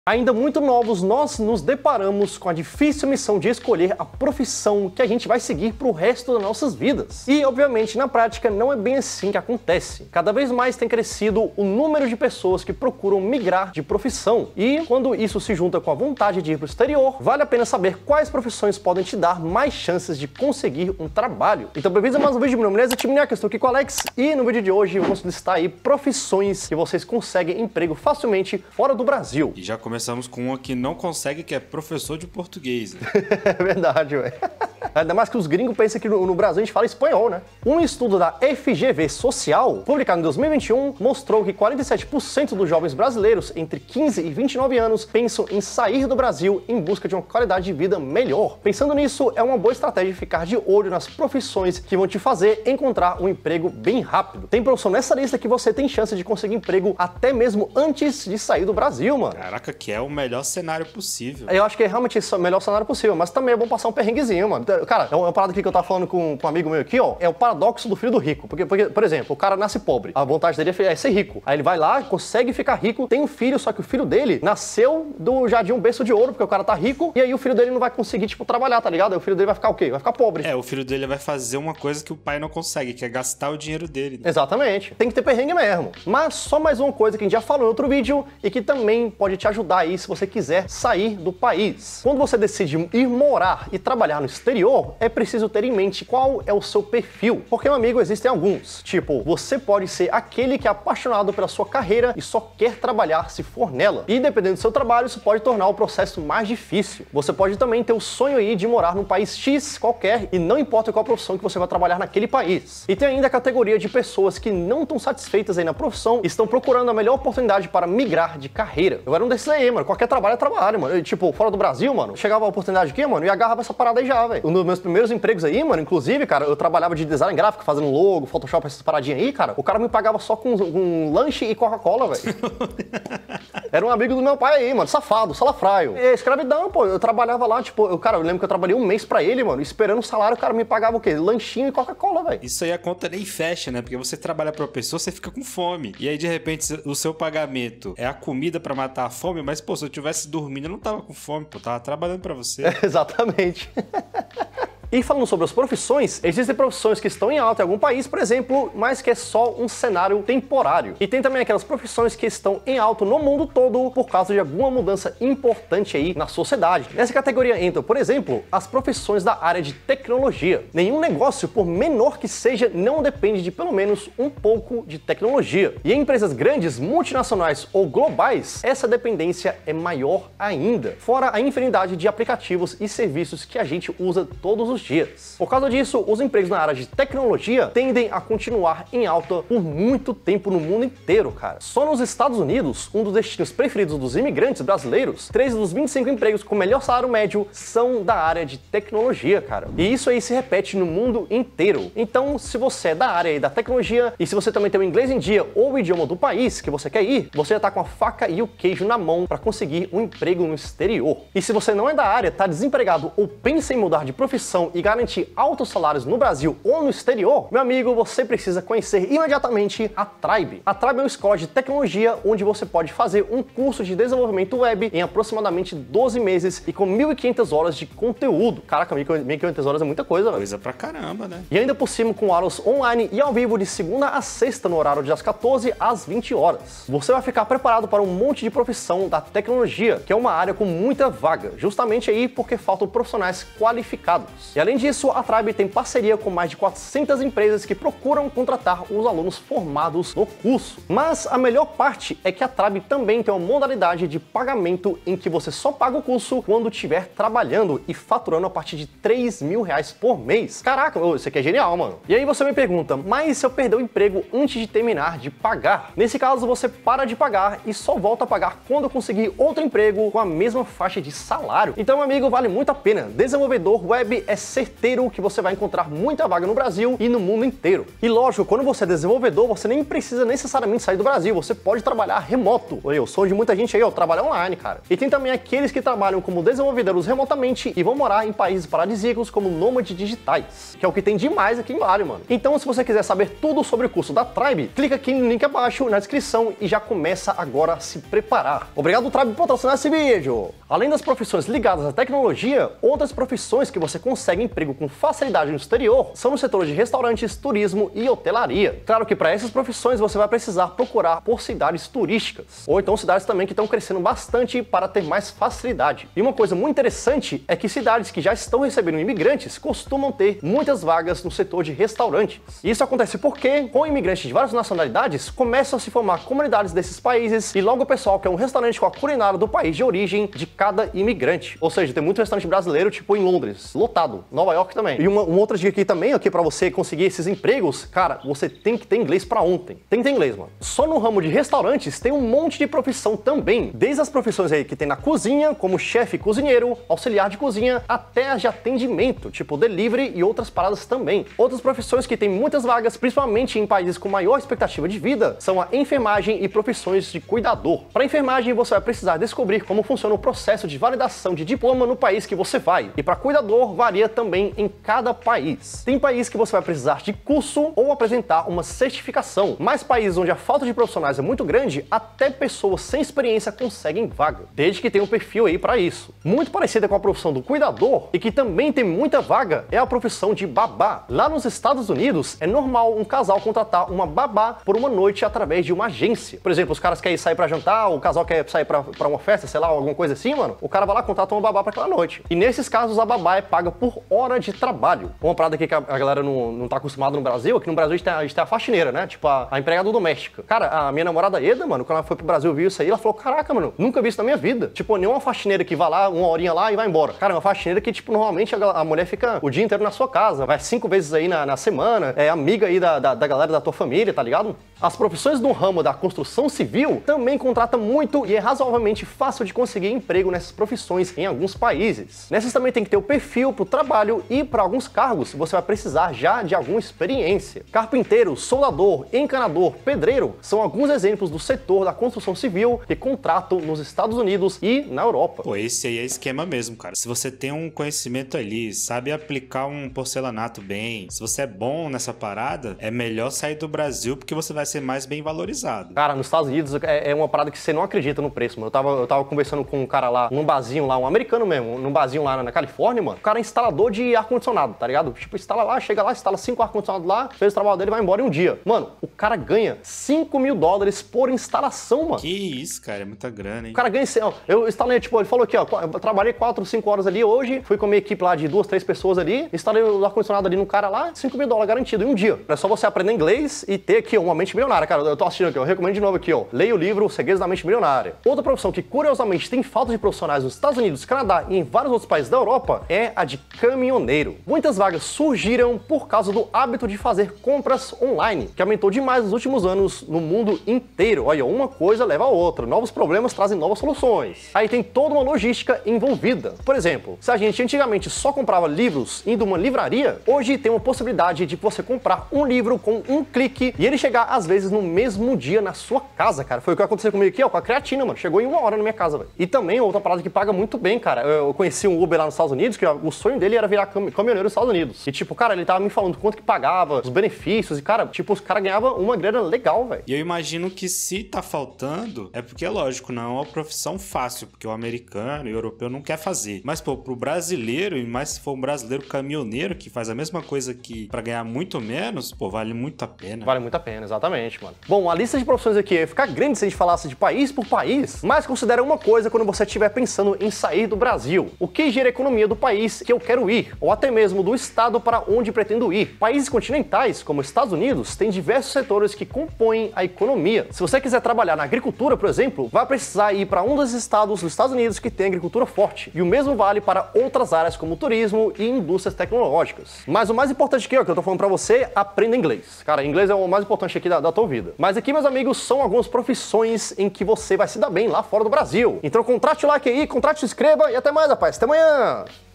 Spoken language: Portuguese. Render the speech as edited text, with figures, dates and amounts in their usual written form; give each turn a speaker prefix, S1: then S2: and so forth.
S1: Ainda muito novos, nós nos deparamos com a difícil missão de escolher a profissão que a gente vai seguir pro resto das nossas vidas. E, obviamente, na prática, não é bem assim que acontece. Cada vez mais tem crescido o número de pessoas que procuram migrar de profissão. E, quando isso se junta com a vontade de ir pro exterior, vale a pena saber quais profissões podem te dar mais chances de conseguir um trabalho. Então, bem-vindos a mais um vídeo, meu nome é Timniak, eu estou aqui com o Alex, e no vídeo de hoje vamos listar aí profissões que vocês conseguem emprego facilmente fora do Brasil.
S2: E já começamos com uma que não consegue, que é professor de português, né?
S1: É verdade, velho. Ainda mais que os gringos pensam que no Brasil a gente fala espanhol, né? Um estudo da FGV Social, publicado em 2021, mostrou que 47% dos jovens brasileiros entre 15 e 29 anos pensam em sair do Brasil em busca de uma qualidade de vida melhor. Pensando nisso, é uma boa estratégia ficar de olho nas profissões que vão te fazer encontrar um emprego bem rápido. Tem profissão nessa lista que você tem chance de conseguir emprego até mesmo antes de sair do Brasil, mano.
S2: Caraca, que é o melhor cenário possível.
S1: Eu acho que é realmente o melhor cenário possível, mas também é bom passar um perrenguezinho, mano. Cara, é uma parada aqui que eu tava falando com um amigo meu aqui, ó, é o paradoxo do filho do rico. Porque, por exemplo, o cara nasce pobre, a vontade dele é ser rico. Aí ele vai lá, consegue ficar rico, tem um filho, só que o filho dele nasceu do jardim berço de ouro, porque o cara tá rico, e aí o filho dele não vai conseguir, tipo, trabalhar, tá ligado? Aí o filho dele vai ficar o quê? Vai ficar pobre.
S2: É, o filho dele vai fazer uma coisa que o pai não consegue, que é gastar o dinheiro dele. Né?
S1: Exatamente. Tem que ter perrengue mesmo. Mas só mais uma coisa que a gente já falou em outro vídeo e que também pode te ajudar aí se você quiser sair do país. Quando você decide ir morar e trabalhar no exterior, é preciso ter em mente qual é o seu perfil. Porque, meu amigo, existem alguns. Tipo, você pode ser aquele que é apaixonado pela sua carreira e só quer trabalhar se for nela. E dependendo do seu trabalho, isso pode tornar o processo mais difícil. Você pode também ter o sonho aí de morar num país X qualquer e não importa qual profissão que você vai trabalhar naquele país. E tem ainda a categoria de pessoas que não estão satisfeitas aí na profissão e estão procurando a melhor oportunidade para migrar de carreira. Eu era um desses aí, mano. Qualquer trabalho é trabalho, mano. Eu, tipo, fora do Brasil, mano, chegava a oportunidade aqui, mano, e agarrava essa parada aí já, velho. Um dos meus primeiros empregos aí, mano, inclusive, cara, eu trabalhava de design gráfico, fazendo logo, Photoshop, essas paradinhas aí, cara. O cara me pagava só com lanche e Coca-Cola, velho. Era um amigo do meu pai aí, mano, safado, salafraio. E escravidão, pô, eu trabalhava lá, tipo, eu lembro que eu trabalhei um mês pra ele, mano, esperando o salário, o cara me pagava o quê? Lanchinho e Coca-Cola, velho.
S2: Isso aí a conta nem fecha, né? Porque você trabalha pra uma pessoa, você fica com fome. E aí, de repente, o seu pagamento é a comida pra matar a fome, mas, pô, se eu tivesse dormindo, eu não tava com fome, pô, tava trabalhando pra você.
S1: Exatamente. E falando sobre as profissões, existem profissões que estão em alta em algum país, por exemplo, mas que é só um cenário temporário. E tem também aquelas profissões que estão em alta no mundo todo por causa de alguma mudança importante aí na sociedade. Nessa categoria entram, por exemplo, as profissões da área de tecnologia. Nenhum negócio, por menor que seja, não depende de pelo menos um pouco de tecnologia. E em empresas grandes, multinacionais ou globais, essa dependência é maior ainda. Fora a infinidade de aplicativos e serviços que a gente usa todos os dias. Por causa disso, os empregos na área de tecnologia tendem a continuar em alta por muito tempo no mundo inteiro, cara. Só nos Estados Unidos, um dos destinos preferidos dos imigrantes brasileiros, 3 dos 25 empregos com melhor salário médio são da área de tecnologia, cara. E isso aí se repete no mundo inteiro. Então, se você é da área aí da tecnologia e se você também tem o inglês em dia ou o idioma do país que você quer ir, você já tá com a faca e o queijo na mão para conseguir um emprego no exterior. E se você não é da área, tá desempregado ou pensa em mudar de profissão e garantir altos salários no Brasil ou no exterior, meu amigo, você precisa conhecer imediatamente a Tribe. A Tribe é uma escola de tecnologia onde você pode fazer um curso de desenvolvimento web em aproximadamente 12 meses e com 1.500 horas de conteúdo. Caraca, 1.500 horas é muita coisa, velho.
S2: Coisa pra caramba, né?
S1: E ainda por cima com aulas online e ao vivo de segunda a sexta no horário das 14 às 20 horas. Você vai ficar preparado para um monte de profissão da tecnologia, que é uma área com muita vaga, justamente aí porque faltam profissionais qualificados. E além disso, a Tribe tem parceria com mais de 400 empresas que procuram contratar os alunos formados no curso. Mas a melhor parte é que a Tribe também tem uma modalidade de pagamento em que você só paga o curso quando estiver trabalhando e faturando a partir de R$3.000 por mês. Caraca, isso aqui é genial, mano. E aí você me pergunta, mas se eu perder o emprego antes de terminar de pagar? Nesse caso, você para de pagar e só volta a pagar quando conseguir outro emprego com a mesma faixa de salário. Então, meu amigo, vale muito a pena. Desenvolvedor web é certeiro que você vai encontrar muita vaga no Brasil e no mundo inteiro. E lógico, quando você é desenvolvedor, você nem precisa necessariamente sair do Brasil, você pode trabalhar remoto. Eu sou de muita gente aí, trabalha online, cara. E tem também aqueles que trabalham como desenvolvedores remotamente e vão morar em países paradisíacos como nômades digitais, que é o que tem demais aqui em Bali, mano. Então, se você quiser saber tudo sobre o curso da Tribe, clica aqui no link abaixo na descrição e já começa agora a se preparar. Obrigado, Tribe, por patrocinar esse vídeo. Além das profissões ligadas à tecnologia, outras profissões que você consegue emprego com facilidade no exterior são no setor de restaurantes, turismo e hotelaria. Claro que para essas profissões você vai precisar procurar por cidades turísticas, ou então cidades também que estão crescendo bastante para ter mais facilidade. E uma coisa muito interessante é que cidades que já estão recebendo imigrantes costumam ter muitas vagas no setor de restaurantes. Isso acontece porque, com imigrantes de várias nacionalidades, começam a se formar comunidades desses países e logo o pessoal quer um restaurante com a culinária do país de origem de cada imigrante. Ou seja, tem muito restaurante brasileiro, tipo em Londres, lotado, Nova York também. E uma outra dica aqui também, aqui para você conseguir esses empregos, cara, você tem que ter inglês para ontem. Tem que ter inglês, mano. Só no ramo de restaurantes tem um monte de profissão também, desde as profissões aí que tem na cozinha, como chefe cozinheiro, auxiliar de cozinha, até as de atendimento, tipo delivery e outras paradas também. Outras profissões que tem muitas vagas, principalmente em países com maior expectativa de vida, são a enfermagem e profissões de cuidador. Para enfermagem, você vai precisar descobrir como funciona o processo de validação de diploma no país que você vai. E para cuidador, varia também em cada país. Tem país que você vai precisar de curso ou apresentar uma certificação. Mais países onde a falta de profissionais é muito grande, até pessoas sem experiência conseguem vaga, desde que tenha um perfil aí para isso. Muito parecida com a profissão do cuidador, e que também tem muita vaga, é a profissão de babá. Lá nos Estados Unidos, é normal um casal contratar uma babá por uma noite através de uma agência. Por exemplo, os caras querem sair pra jantar, o casal quer sair pra uma festa, sei lá, alguma coisa assim, mano, o cara vai lá e contrata uma babá pra aquela noite. E nesses casos, a babá é paga por hora de trabalho. Uma parada aqui que a galera não tá acostumada no Brasil, aqui no Brasil a gente tem a faxineira, né? Tipo, a empregada doméstica. Cara, a minha namorada Eda, mano, quando ela foi pro Brasil, viu isso aí, ela falou, caraca, mano, nunca vi isso na minha vida. Tipo, nem uma faxineira que vai lá, uma horinha lá e vai embora. Cara, uma faxineira que, tipo, normalmente a mulher fica o dia inteiro na sua casa, vai 5 vezes aí na semana, é amiga aí da galera da tua família, tá ligado? As profissões no ramo da construção civil também contratam muito e é razoavelmente fácil de conseguir emprego nessas profissões em alguns países. Nessas também tem que ter o perfil pro trabalho e para alguns cargos você vai precisar já de alguma experiência. Carpinteiro, soldador, encanador, pedreiro são alguns exemplos do setor da construção civil que contratam nos Estados Unidos e na Europa.
S2: Pô, esse aí é esquema mesmo, cara. Se você tem um conhecimento ali, sabe aplicar um porcelanato bem, se você é bom nessa parada, é melhor sair do Brasil porque você vai ser mais bem valorizado.
S1: Cara, nos Estados Unidos é uma parada que você não acredita no preço, mano. Eu tava conversando com um cara lá, num barzinho lá, um americano mesmo, num barzinho lá na Califórnia, mano. O cara é instalador de ar-condicionado, tá ligado? Tipo, instala lá, chega lá, instala 5 ar-condicionados lá, fez o trabalho dele e vai embora em um dia. Mano, o cara ganha $5.000 por instalação, mano.
S2: Que isso, cara, é muita grana, hein?
S1: O cara ganha, eu instalei, tipo, ele falou aqui, ó, eu trabalhei 4, 5 horas ali hoje, fui com a minha equipe lá de 2, 3 pessoas ali, instalei o ar-condicionado ali no cara lá, $5.000 garantido em um dia. É só você aprender inglês e ter aqui uma mente milionária, cara. Eu tô assistindo aqui, eu recomendo de novo aqui, ó. Leia o livro Segredos da Mente Milionária. Outra profissão que, curiosamente, tem falta de profissionais nos Estados Unidos, Canadá e em vários outros países da Europa é a de caminhoneiro. Muitas vagas surgiram por causa do hábito de fazer compras online, que aumentou demais nos últimos anos no mundo inteiro. Olha, uma coisa leva a outra. Novos problemas trazem novas soluções. Aí tem toda uma logística envolvida. Por exemplo, se a gente antigamente só comprava livros indo uma livraria, hoje tem uma possibilidade de você comprar um livro com um clique e ele chegar, às vezes, no mesmo dia na sua casa, cara. Foi o que aconteceu comigo aqui, ó, com a creatina, mano. Chegou em 1 hora na minha casa, velho. E também outra parada que paga muito bem, cara. Eu conheci um Uber lá nos Estados Unidos, que ó, o sonho dele era virar caminhoneiro nos Estados Unidos. E tipo, cara, ele tava me falando quanto que pagava, os benefícios, e cara, tipo, os caras ganhavam uma grana legal, velho.
S2: E eu imagino que se tá faltando, é porque é lógico, não é uma profissão fácil, porque o americano e o europeu não quer fazer. Mas, pô, pro brasileiro, e mais se for um brasileiro caminhoneiro que faz a mesma coisa que pra ganhar muito menos, pô, vale muito a pena.
S1: Vale muito a pena, exatamente, mano. Bom, a lista de profissões aqui ia ficar grande se a gente falasse de país por país, mas considera uma coisa quando você estiver pensando em sair do Brasil. O que gira a economia do país que eu quero ir, ou até mesmo do estado para onde pretendo ir. Países continentais, como Estados Unidos, têm diversos setores que compõem a economia. Se você quiser trabalhar na agricultura, por exemplo, vai precisar ir para um dos estados dos Estados Unidos que tem agricultura forte. E o mesmo vale para outras áreas como turismo e indústrias tecnológicas. Mas o mais importante aqui, ó, que eu tô falando para você, aprenda inglês. Cara, inglês é o mais importante aqui da tua vida. Mas aqui, meus amigos, são algumas profissões em que você vai se dar bem lá fora do Brasil. Então contrate o like aí, contrate, se inscreva e até mais, rapaz. Até amanhã!